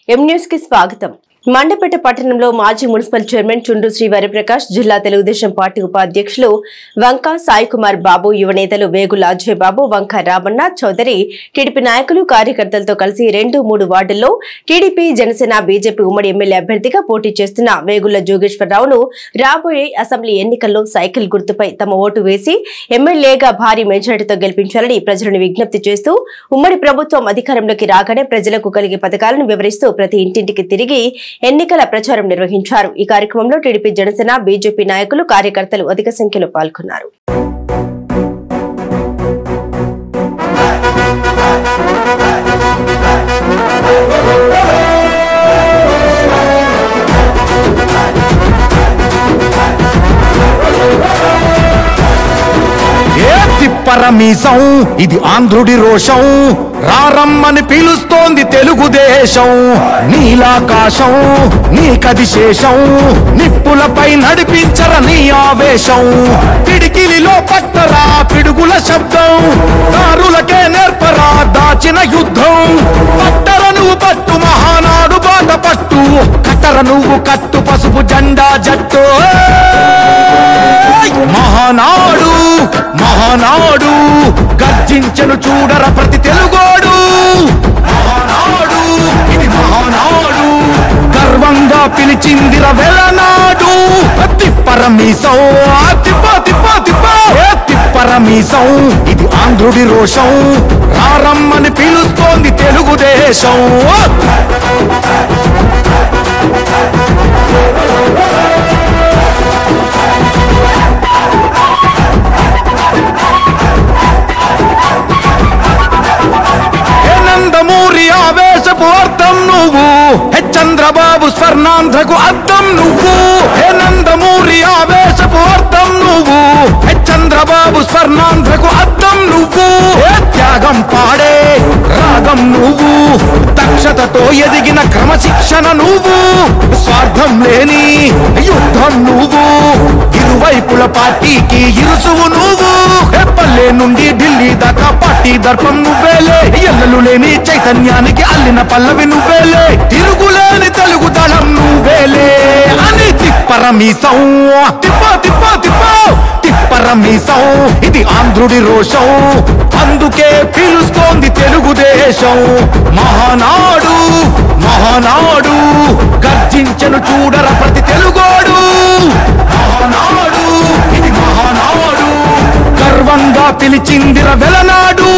M news కి స్వాగతం। మండపేట పట్టణంలో మాజీ మున్సిపల్ చైర్మన్ చుండ్రు శ్రీ వరప్రకాష్, జిల్లా తెలుగుదేశం పార్టీ ఉపాధ్యక్షులు వంక సాయి కుమార్ బాబు, యువ నేతలు వేగుల అజయ్ బాబు, వంక రామన్న చౌదరి, టీడీపీ నాయకులు కార్యకర్తలతో కలిసి 2-3 వార్డుల్లో టీడీపీ, జనసేన, బీజేపీ ఉమ్మడి ఎమ్మెల్యే అభ్యర్థిగా పోటీ చేస్తున్న వేగుల జోగేశ్వరరావును రాబోయే అసెంబ్లీ ఎన్నికల్లో సైకిల్ గుర్తుపై తమ ఓటు వేసి ఎమ్మెల్యేగా భారీ మెజారిటీతో గెలిపించాలని ప్రజలను విజ్ఞప్తి చేస్తూ ఉమ్మడి ప్రభుత్వం అధికారంలోకి రాగానే ప్రజలకు కలిగే పథకాలను వివరిస్తూ ప్రతి ఇంటింటికి తిరిగి ఎన్నికల ప్రచారం నిర్వహించారు। ఈ కార్యక్రమంలో టీడీపీ, జనసేన, బీజేపీ నాయకులు, కార్యకర్తలు అధిక సంఖ్యలో పాల్గొన్నారు। పరమీసం ఇది ఆంధ్రుడి రోషం, రారమ్మని పిలుస్తోంది తెలుగుదేశం। నీలాకాశం నీకది శేషం, నిప్పులపై నడిపించర నీ ఆవేశం। పిడికిలిలో పట్టరా పిడుగుల శబ్దం, దారులకే నేర్పరా దాచిన యుద్ధం। పట్టర నువ్వు పట్టు మహానాడు బాట పట్టు, కట్టర నువ్వు కట్టు పసుపు జెండా జట్టు। మహానాడు మహానాడు గర్జించను చూడర ప్రతి తెలుగోడు। మహానాడు ఇది మహానాడు, గర్వంగా పిలిచిందిర వెలనాడు। తిప్పరమీసం తిప్ప తిప్ప తిప్ప తిప్పరమీసం ఇది ఆంధ్రుడి రోషం, రారమ్మని పిలుస్తోంది తెలుగుదేశం। అర్థం నువ్వు చంద్రబాబు స్వర్ణాంధ్రకు అర్థం నువ్వు। నందమూరి ఆవేశపు అర్థం నువ్వు, చంద్రబాబు స్వర్ణాంధ్రకు అర్థం నువ్వు। త్యాగం పాడే రాగం నువ్వు, దక్షతతో ఎదిగిన క్రమశిక్షణ నువ్వు। స్వార్థం లేని యుద్ధం నువ్వు, ఇరువైపుల పార్టీకి ఇరుసువు నువ్వు। పల్లె నుండి ఢిల్లీ దాకా పార్టీ దర్పం నువ్వేలే, ఎల్లలు లేని చైతన్యానికి అల్లిన పల్లవి నువ్వేలే, తిరుగులేని తెలుగు దళం నువ్వేలే అని తిప్పరమీసం తిప్ప తిప్ప తిప్ప తిప్పరమీసం ఇది ఆంధ్రుడి రోషం, అందుకే పిలుస్తోంది తెలుగుదేశం। మహానాడు మహానాడు గర్జించను చూడర ప్రతి తెలుగోడు। మహానాడు ఇది మహానాడు, గర్వంగా పిలిచిందిర వెలనాడు।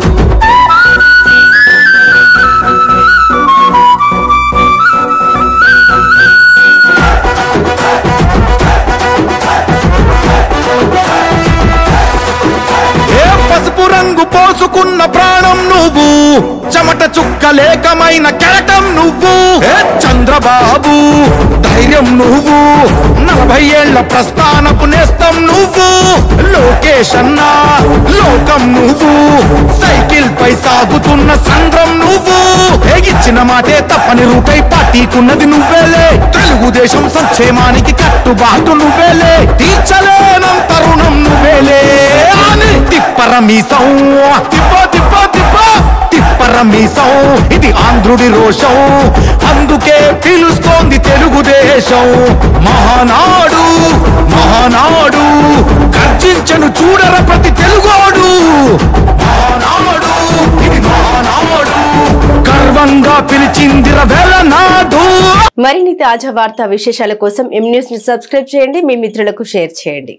పసుపు రంగు పోసుకున్న ప్రాణం నువ్వు, చెమట చుక్కలేకమైన కెరటం నువ్వు। చంద్రబాబు ధైర్యం నువ్వు, 40 ఏళ్ల ప్రస్థానపు నేస్తం నువ్వు। లోకేష్ అన్న లోకం నువ్వు, సైకిల్ పై సాగుతున్న సంద్రం నువ్వు। ఇచ్చిన మాటే తప్పని రూపై పార్టీకున్నది నువ్వేలే, తెలుగుదేశం సంక్షేమానికి కట్టుబాటు నువ్వేలే, తీర్చలేనంత రుణం నువ్వేలే అని తిప్పరమీసం తిప్ప తిప్ప తిప్ప తిప్పరమీసం ఇది ఆంధ్రుడి రోషం, అందుకే పిలుస్తోంది తెలుగుదేశం। మహానాడు మహానాడు గర్జించను చూడర ప్రతి తెలుగోడు। మహానాడు ఇది మహానాడు, గర్వంగా పిలిచిందిర వెలనాడు। మరిన్ని తాజా వార్తా విశేషాల కోసం ఎం న్యూస్ ని సబ్స్క్రైబ్ చేయండి, మీ మిత్రులకు షేర్ చేయండి।